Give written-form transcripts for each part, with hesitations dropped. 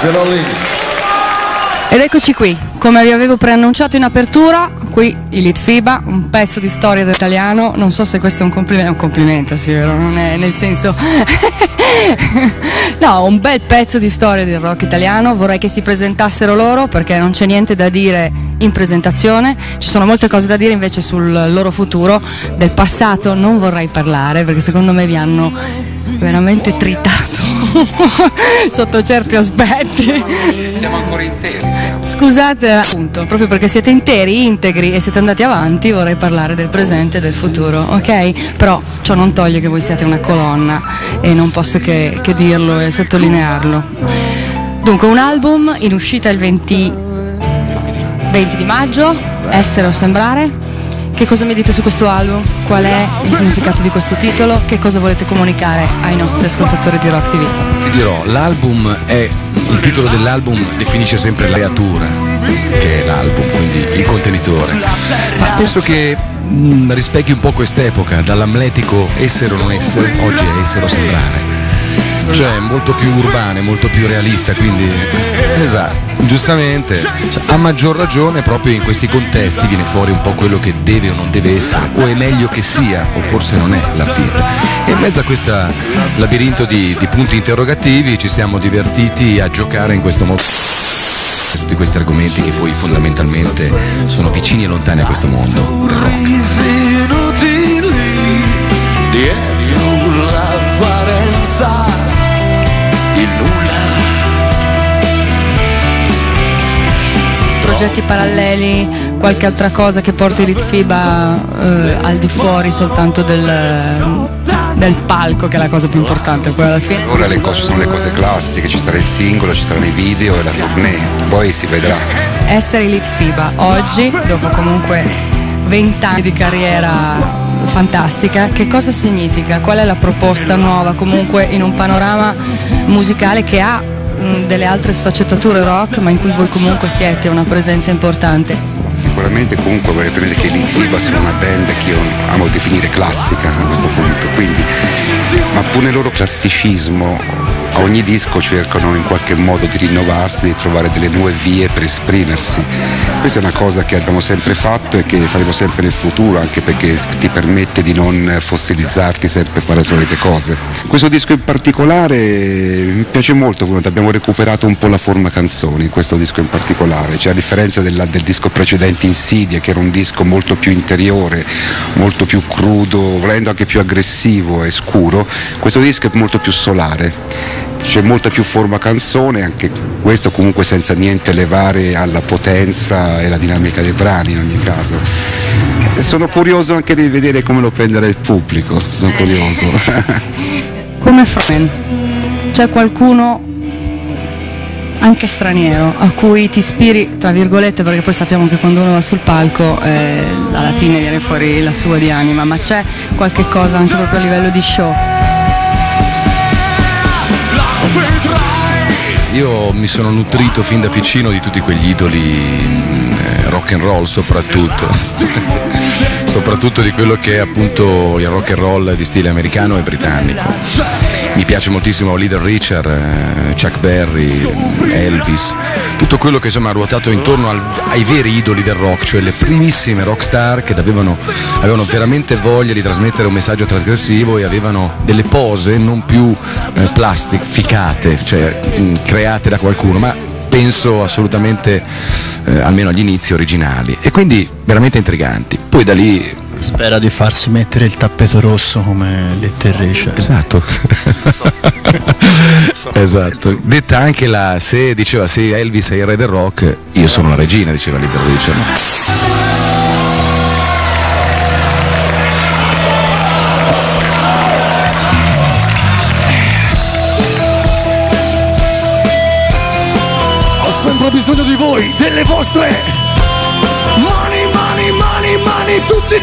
Grazie Lolli. Ed eccoci qui, come vi avevo preannunciato in apertura, qui i Litfiba, un pezzo di storia dell'italiano. Non so se questo è un complimento, sì, vero? Non è nel senso no, un bel pezzo di storia del rock italiano. Vorrei che si presentassero loro, perché non c'è niente da dire in presentazione, ci sono molte cose da dire invece sul loro futuro. Del passato non vorrei parlare, perché secondo me vi hanno veramente tritato sotto certi aspetti. Siamo ancora interi, siamo. Scusate, appunto, proprio perché siete interi, integri e siete andati avanti, vorrei parlare del presente e del futuro, ok? Però ciò non toglie che voi siate una colonna e non posso che dirlo e sottolinearlo. Dunque, un album in uscita il 20 di maggio, Essere o Sembrare. Che cosa mi dite su questo album? Qual è il significato di questo titolo? Che cosa volete comunicare ai nostri ascoltatori di Rock TV? Ti dirò, l'album è, il titolo dell'album definisce sempre la creatura che è l'album, quindi il contenitore, ma penso che rispecchi un po' quest'epoca, dall'amletico essere o non essere, oggi è essere o sembrare, cioè molto più urbane, molto più realista, quindi esatto, giustamente, cioè, a maggior ragione proprio in questi contesti viene fuori un po' quello che deve o non deve essere, o è meglio che sia, o forse non è l'artista. E in mezzo a questo labirinto di punti interrogativi ci siamo divertiti a giocare in questo modo tutti questi argomenti che poi fondamentalmente sono vicini e lontani a questo mondo del rock. Progetti paralleli, qualche altra cosa che porti Litfiba al di fuori soltanto del palco, che è la cosa più importante poi alla fine? Ora le cose sono le cose classiche, ci sarà il singolo, ci saranno i video e la tournée, poi si vedrà. Essere Litfiba oggi, dopo comunque 20 anni di carriera fantastica, che cosa significa? Qual è la proposta nuova comunque in un panorama musicale che ha delle altre sfaccettature rock, ma in cui voi comunque siete una presenza importante? Sicuramente comunque vorrei prendere che i Litfiba sono una band che io amo definire classica a questo punto, quindi, ma pure nel loro classicismo a ogni disco cercano in qualche modo di rinnovarsi, di trovare delle nuove vie per esprimersi. Questa è una cosa che abbiamo sempre fatto e che faremo sempre nel futuro, anche perché ti permette di non fossilizzarti sempre a fare le solite cose. Questo disco in particolare mi piace molto, abbiamo recuperato un po' la forma canzoni in questo disco in particolare, cioè a differenza del disco precedente Insidia, che era un disco molto più interiore, molto più crudo, volendo anche più aggressivo e scuro, questo disco è molto più solare. C'è molta più forma canzone, anche questo comunque senza niente levare alla potenza e la dinamica dei brani in ogni caso. E sono curioso anche di vedere come lo prenderà il pubblico, sono curioso. Come frontman, c'è qualcuno anche straniero a cui ti ispiri, tra virgolette, perché poi sappiamo che quando uno va sul palco alla fine viene fuori la sua di anima, ma c'è qualche cosa anche proprio a livello di show? Io mi sono nutrito fin da piccino di tutti quegli idoli rock and roll, soprattutto di quello che è appunto il rock and roll di stile americano e britannico. Mi piace moltissimo Little Richard, Chuck Berry, Elvis, tutto quello che insomma ha ruotato intorno ai veri idoli del rock, cioè le primissime rock star che avevano veramente voglia di trasmettere un messaggio trasgressivo e avevano delle pose non più plastificate, cioè create da qualcuno, ma penso assolutamente, almeno agli inizi, originali, e quindi veramente intriganti. Poi da lì spera di farsi mettere il tappeto rosso come Little Richard. Esatto. Esatto. Detta anche se Elvis è il re del rock, io sono la regina, diceva Little Richard. Ho sempre bisogno di voi, delle vostre mani, tutti.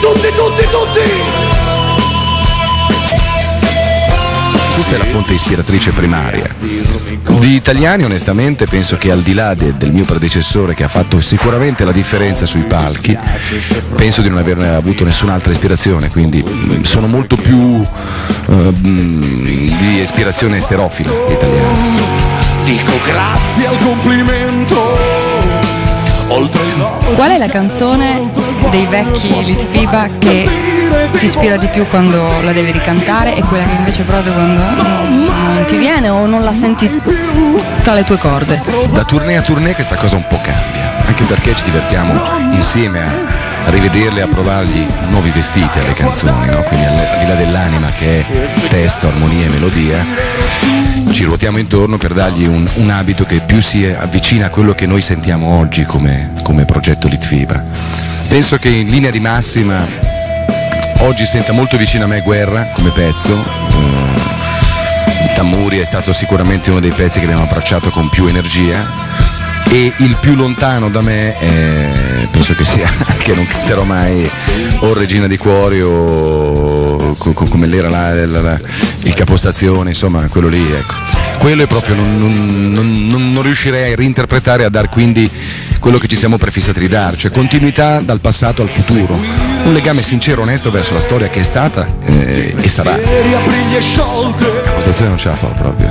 Questa è la fonte ispiratrice primaria. Di italiani onestamente penso che al di là del mio predecessore, che ha fatto sicuramente la differenza sui palchi, penso di non averne avuto nessun'altra ispirazione, quindi sono molto più di ispirazione esterofila italiana. dico grazie al complimento. Oltre il nome. Qual è la canzone dei vecchi Litfiba che ti ispira di più quando la devi ricantare e quella che invece proprio quando non ti viene o non la senti tra le tue corde? Da tournée a tournée questa cosa un po' cambia, anche perché ci divertiamo insieme a rivederle, a provargli nuovi vestiti alle canzoni, no? Quindi al di là dell'anima che è testo, armonia e melodia, ci ruotiamo intorno per dargli un abito che più si avvicina a quello che noi sentiamo oggi come progetto Litfiba. Penso che in linea di massima oggi senta molto vicino a me Guerra come pezzo. Tammuri è stato sicuramente uno dei pezzi che abbiamo abbracciato con più energia, e il più lontano da me penso che sia, che non canterò mai, o Regina di Cuori o come l'era il capostazione, insomma quello lì, ecco. Quello è proprio, non riuscirei a reinterpretare, a dar quindi quello che ci siamo prefissati di dar, cioè continuità dal passato al futuro, un legame sincero, onesto verso la storia che è stata e sarà. La capostazione non ce la fa proprio.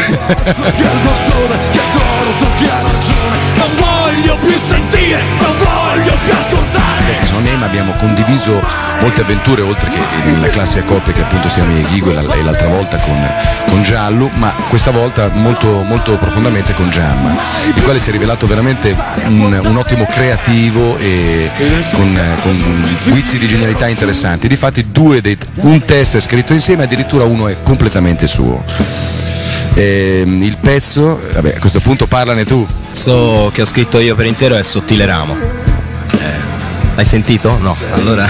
Non voglio più sentire, non voglio più ascoltare. Questi sono miei, ma abbiamo condiviso molte avventure, oltre che la classica coppia che appunto siamo io e Ghigo, e l'altra volta con Giallo, ma questa volta molto, molto profondamente con Giamma, il quale si è rivelato veramente un ottimo creativo e con guizzi di genialità interessanti. Difatti un testo è scritto insieme, addirittura uno è completamente suo. Il pezzo, vabbè, a questo punto parlane tu. Il pezzo che ho scritto io per intero è Sottile Ramo. L'hai sentito? No, allora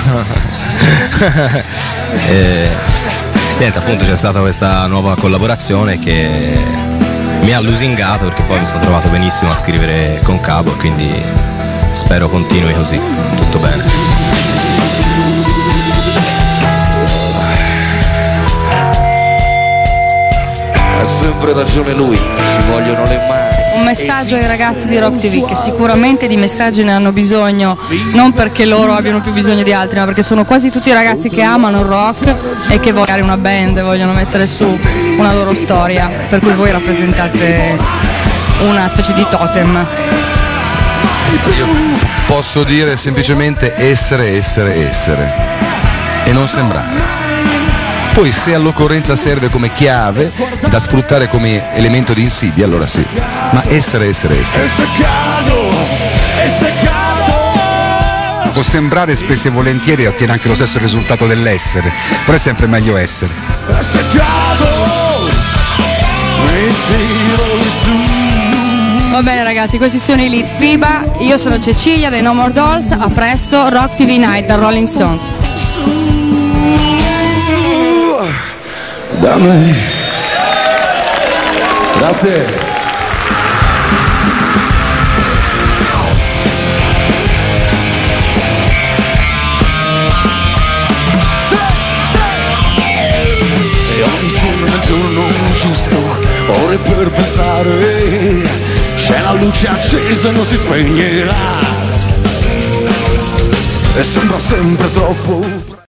niente, appunto c'è stata questa nuova collaborazione che mi ha lusingato, perché poi mi sono trovato benissimo a scrivere con Cabo, quindi spero continui così, tutto bene. Ha sempre ragione lui, ci vogliono le mani. Un messaggio ai ragazzi di Rock TV, che sicuramente di messaggi ne hanno bisogno, non perché loro abbiano più bisogno di altri, ma perché sono quasi tutti ragazzi che amano il rock e che vogliono una band, vogliono mettere su una loro storia, per cui voi rappresentate una specie di totem. Io posso dire semplicemente essere e non sembrare. Poi se all'occorrenza serve come chiave da sfruttare come elemento di insidia, allora sì, ma essere. E seccato. Può sembrare, spesso e volentieri ottiene anche lo stesso risultato dell'essere, però è sempre meglio essere. È seccato. Mettilo su. Va bene ragazzi, questi sono i Litfiba, io sono Cecilia dei No More Dolls, a presto, Rock TV Night da Rolling Stones. Da me. Grazie. E ogni giorno è il giorno giusto, ore per pensare, c'è la luce accesa e non si spegnerà, e sembra sempre troppo